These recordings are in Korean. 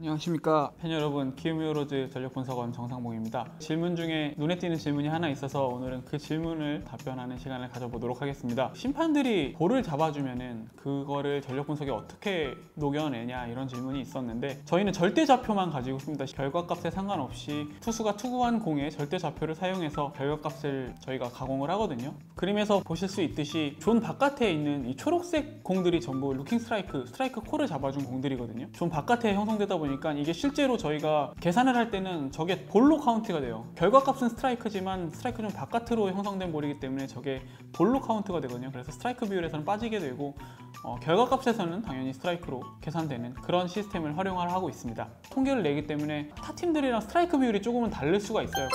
안녕하십니까 팬 여러분, 키움히어로즈 전력분석원 정상봉입니다. 질문 중에 눈에 띄는 질문이 하나 있어서 오늘은 그 질문을 답변하는 시간을 가져보도록 하겠습니다. 심판들이 볼을 잡아주면은 그거를 전력 분석에 어떻게 녹여내냐 이런 질문이 있었는데, 저희는 절대 좌표만 가지고 있습니다. 결과값에 상관없이 투수가 투구한 공의 절대 좌표를 사용해서 결과값을 저희가 가공을 하거든요. 그림에서 보실 수 있듯이 존 바깥에 있는 이 초록색 공들이 전부 루킹 스트라이크 콜을 잡아준 공들이거든요. 존 바깥에 형성되다 보니까 이게 실제로 저희가 계산을 할 때는 저게 볼로 카운트가 돼요. 결과값은 스트라이크지만 스트라이크 존 바깥으로 형성된 볼이기 때문에 저게 볼로 카운트가 되거든요. 그래서 스트라이크 비율에서는 빠지게 되고 결과값에서는 당연히 스트라이크로 계산되는 그런 시스템을 활용을 하고 있습니다. 통계를 내기 때문에 타 팀들이랑 스트라이크 비율이 조금은 다를 수가 있어요.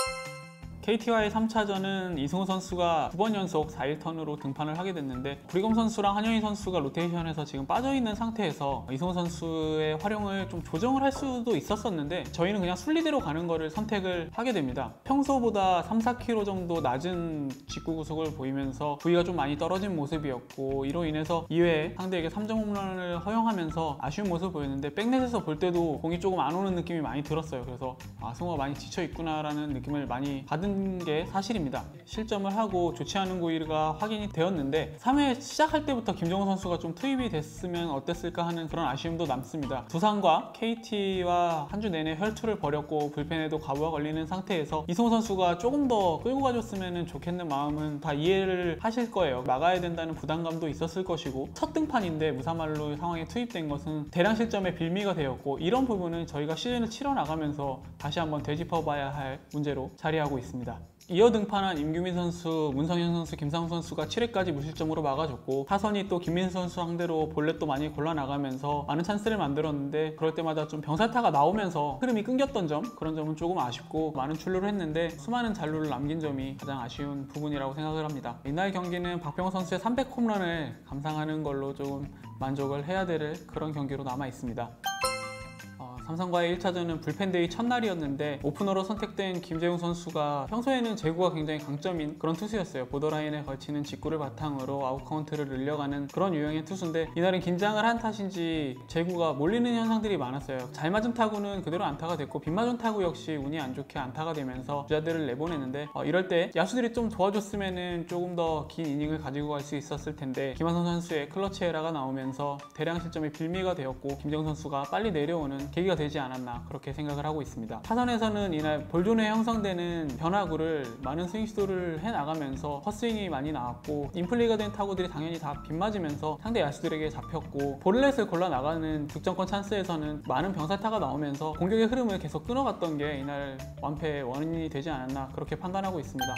KT와의 3차전은 이승우 선수가 2번 연속 4일턴으로 등판을 하게 됐는데, 구리검 선수랑 한영희 선수가 로테이션에서 지금 빠져있는 상태에서 이승우 선수의 활용을 좀 조정을 할 수도 있었었는데, 저희는 그냥 순리대로 가는 거를 선택을 하게 됩니다. 평소보다 3-4km 정도 낮은 직구 구속을 보이면서 부위가 좀 많이 떨어진 모습이었고, 이로 인해서 2회에 상대에게 3점 홈런을 허용하면서 아쉬운 모습을 보였는데, 백넷에서 볼 때도 공이 조금 안 오는 느낌이 많이 들었어요. 그래서 승우가 많이 지쳐있구나 라는 느낌을 많이 받은 게 사실입니다. 실점을 하고 좋지 않은 고의가 확인이 되었는데, 3회 시작할 때부터 김정우 선수가 좀 투입이 됐으면 어땠을까 하는 그런 아쉬움도 남습니다. 두산과 KT와 한 주 내내 혈투를 벌였고 불펜에도 과부하 걸리는 상태에서 이승우 선수가 조금 더 끌고 가줬으면 좋겠는 마음은 다 이해를 하실 거예요. 막아야 된다는 부담감도 있었을 것이고, 첫 등판인데 무사말로 상황에 투입된 것은 대량 실점의 빌미가 되었고, 이런 부분은 저희가 시즌을 치러 나가면서 다시 한번 되짚어봐야 할 문제로 자리하고 있습니다. 이어 등판한 임규민 선수, 문성현 선수, 김상우 선수가 7회까지 무실점으로 막아줬고, 타선이 또 김민수 선수 상대로 볼넷도 많이 골라나가면서 많은 찬스를 만들었는데, 그럴 때마다 좀 병살타가 나오면서 흐름이 끊겼던 점, 그런 점은 조금 아쉽고 많은 출루를 했는데 수많은 잔루를 남긴 점이 가장 아쉬운 부분이라고 생각을 합니다. 이날 경기는 박병호 선수의 300홈런을 감상하는 걸로 조금 만족을 해야 될 그런 경기로 남아 있습니다. 삼성과의 1차전은 불펜데이 첫날이었는데, 오프너로 선택된 김재웅 선수가 평소에는 제구가 굉장히 강점인 그런 투수였어요. 보더라인에 걸치는 직구를 바탕으로 아웃카운트를 늘려가는 그런 유형의 투수인데, 이날은 긴장을 한 탓인지 제구가 몰리는 현상들이 많았어요. 잘 맞은 타구는 그대로 안타가 됐고, 빗 맞은 타구 역시 운이 안 좋게 안타가 되면서 주자들을 내보내는데, 이럴 때 야수들이 좀 도와줬으면 조금 더 긴 이닝을 가지고 갈 수 있었을 텐데, 김하성 선수의 클러치 에라가 나오면서 대량 실점의 빌미가 되었고, 김재웅 선수가 빨리 내려오는 계기가 되지 않았나, 그렇게 생각을 하고 있습니다. 타선에서는 이날 볼존에 형성되는 변화구를 많은 스윙 시도를 해나가면서 헛스윙이 많이 나왔고, 인플레이가 된 타구들이 당연히 다 빗맞으면서 상대 야수들에게 잡혔고, 볼넷을 골라 나가는 득점권 찬스에서는 많은 병살타가 나오면서 공격의 흐름을 계속 끊어갔던 게 이날 완패의 원인이 되지 않았나, 그렇게 판단하고 있습니다.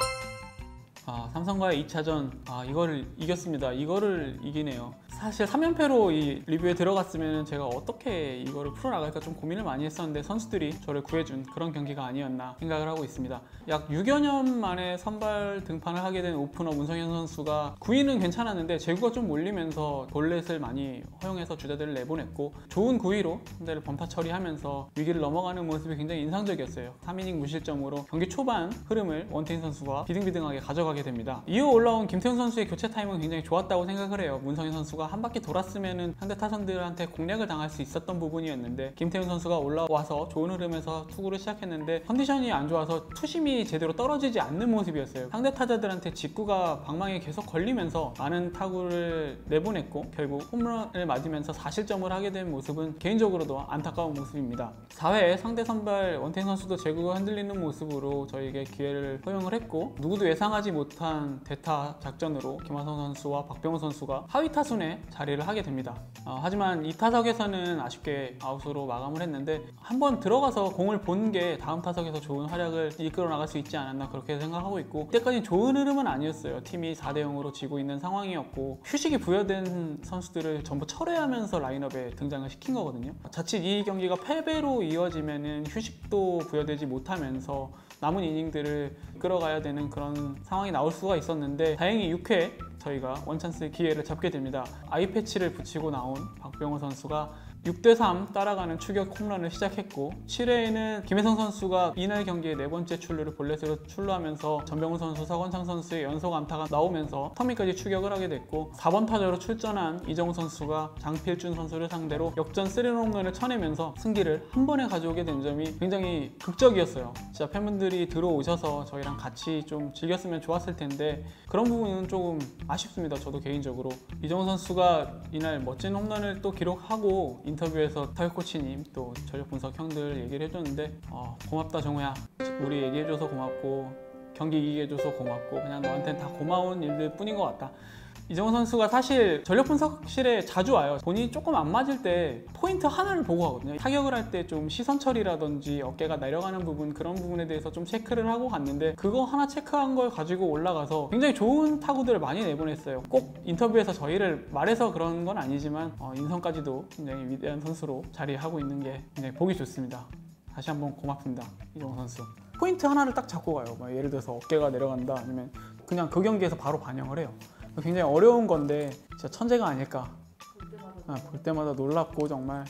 삼성과의 2차전 이거를 이겼습니다. 이거를 이기네요. 사실 3연패로 이 리뷰에 들어갔으면 제가 어떻게 이거를 풀어나갈까 좀 고민을 많이 했었는데, 선수들이 저를 구해준 그런 경기가 아니었나 생각을 하고 있습니다. 약 6여 년 만에 선발 등판을 하게 된 오프너 문성현 선수가 9위는 괜찮았는데 제구가 좀 몰리면서 볼넷을 많이 허용해서 주자들을 내보냈고, 좋은 9위로 상대를 범타 처리하면서 위기를 넘어가는 모습이 굉장히 인상적이었어요. 3이닝 무실점으로 경기 초반 흐름을 원태인 선수가 비등비등하게 가져가게 됩니다. 이어 올라온 김태훈 선수의 교체 타이밍은 굉장히 좋았다고 생각을 해요. 문성현 선수가 한 바퀴 돌았으면 상대 타선들한테 공략을 당할 수 있었던 부분이었는데, 김태훈 선수가 올라와서 좋은 흐름에서 투구를 시작했는데 컨디션이 안 좋아서 투심이 제대로 떨어지지 않는 모습이었어요. 상대 타자들한테 직구가 방망이에 계속 걸리면서 많은 타구를 내보냈고, 결국 홈런을 맞으면서 4실점을 하게 된 모습은 개인적으로도 안타까운 모습입니다. 4회에 상대 선발 원태인 선수도 제구가 흔들리는 모습으로 저에게 기회를 허용을 했고, 누구도 예상하지 못한 대타 작전으로 김하성 선수와 박병호 선수가 하위 타순에 자리를 하게 됩니다. 하지만 이 타석에서는 아쉽게 아웃으로 마감을 했는데, 한번 들어가서 공을 보는 게 다음 타석에서 좋은 활약을 이끌어 나갈 수 있지 않았나, 그렇게 생각하고 있고, 이때까지 좋은 흐름은 아니었어요. 팀이 4대0으로 지고 있는 상황이었고, 휴식이 부여된 선수들을 전부 철회하면서 라인업에 등장을 시킨 거거든요. 자칫 이 경기가 패배로 이어지면은 휴식도 부여되지 못하면서 남은 이닝들을 끌어가야 되는 그런 상황이 나올 수가 있었는데, 다행히 6회 저희가 원찬스의 기회를 잡게 됩니다. 아이패치를 붙이고 나온 박병호 선수가 6대3 따라가는 추격 홈런을 시작했고 7회에는 김혜성 선수가 이날 경기의 4번째 출루를 볼넷으로 출루하면서 전병훈 선수, 서건창 선수의 연속 안타가 나오면서 터미까지 추격을 하게 됐고 4번 타자로 출전한 이정우 선수가 장필준 선수를 상대로 역전 3런 홈런을 쳐내면서 승기를 한 번에 가져오게 된 점이 굉장히 극적이었어요. 진짜 팬분들이 들어오셔서 저희랑 같이 좀 즐겼으면 좋았을 텐데 그런 부분은 조금 아쉽습니다. 저도 개인적으로. 이정우 선수가 이날 멋진 홈런을 또 기록하고 인터뷰에서 타격 코치님 또 전력 분석 형들 얘기를 해줬는데 고맙다 정우야. 우리 얘기해줘서 고맙고 경기 이기게 해줘서 고맙고 그냥 너한테는 다 고마운 일들 뿐인 것 같다. 이정우 선수가 사실 전력 분석실에 자주 와요. 본인이 조금 안 맞을 때 포인트 하나를 보고 하거든요. 타격을 할 때 좀 시선 처리라든지 어깨가 내려가는 부분, 그런 부분에 대해서 좀 체크를 하고 갔는데 그거 하나 체크한 걸 가지고 올라가서 굉장히 좋은 타구들을 많이 내보냈어요. 꼭 인터뷰에서 저희를 말해서 그런 건 아니지만 인성까지도 굉장히 위대한 선수로 자리하고 있는 게 굉장히 보기 좋습니다. 다시 한번 고맙습니다. 이정우 선수. 포인트 하나를 딱 잡고 가요. 예를 들어서 어깨가 내려간다 아니면 그냥 그 경기에서 바로 반영을 해요. 굉장히 어려운 건데 진짜 천재가 아닐까. 볼 때마다 놀랍고 정말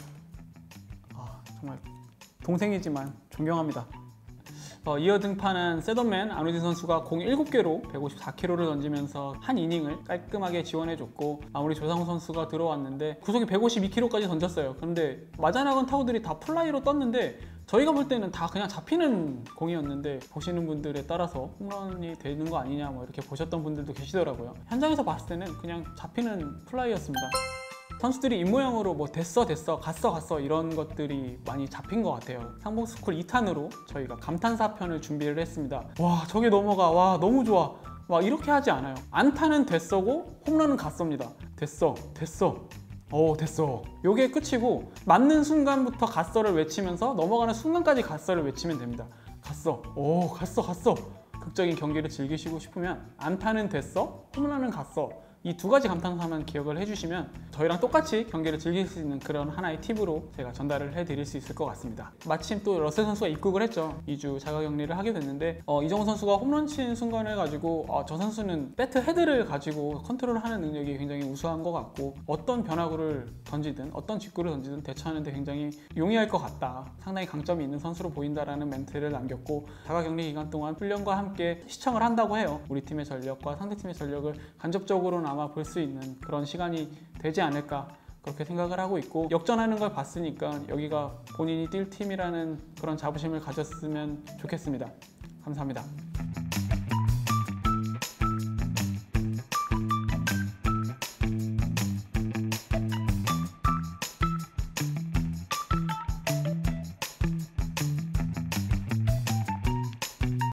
동생이지만 존경합니다. 이어 등판한 셋업맨 안우진 선수가 공 7개로 154km를 던지면서 한 이닝을 깔끔하게 지원해줬고 마무리 조상우 선수가 들어왔는데 구속이 152km까지 던졌어요. 그런데 맞아나간 타구들이 다 플라이로 떴는데 저희가 볼 때는 다 그냥 잡히는 공이었는데 보시는 분들에 따라서 홈런이 되는 거 아니냐 이렇게 보셨던 분들도 계시더라고요. 현장에서 봤을 때는 그냥 잡히는 플라이였습니다. 선수들이 입모양으로 됐어 갔어 이런 것들이 많이 잡힌 것 같아요. 상봉스쿨 2탄으로 저희가 감탄사 편을 준비를 했습니다. 와 저게 넘어가, 와 너무 좋아, 이렇게 하지 않아요. 안타는 됐어고 홈런은 갔습니다. 됐어 됐어. 요게 끝이고 맞는 순간부터 갔어를 외치면서 넘어가는 순간까지 갔어를 외치면 됩니다. 갔어, 갔어. 극적인 경기를 즐기시고 싶으면 안타는 됐어, 홈런은 갔어. 이 두 가지 감탄사만 기억을 해주시면 저희랑 똑같이 경기를 즐길 수 있는 그런 하나의 팁으로 제가 전달을 해드릴 수 있을 것 같습니다. 마침 또 러셀 선수가 입국을 했죠. 2주 자가격리를 하게 됐는데 이정우 선수가 홈런 친 순간을 가지고 저 선수는 배트 헤드를 가지고 컨트롤하는 능력이 굉장히 우수한 것 같고 어떤 변화구를 던지든 어떤 직구를 던지든 대처하는데 굉장히 용이할 것 같다. 상당히 강점이 있는 선수로 보인다라는 멘트를 남겼고 자가격리 기간 동안 훈련과 함께 시청을 한다고 해요. 우리 팀의 전력과 상대팀의 전력을 간접적으로는 아마 볼 수 있는 그런 시간이 되지 않을까 그렇게 생각을 하고 있고 역전하는 걸 봤으니까 여기가 본인이 뛸 팀이라는 그런 자부심을 가졌으면 좋겠습니다. 감사합니다.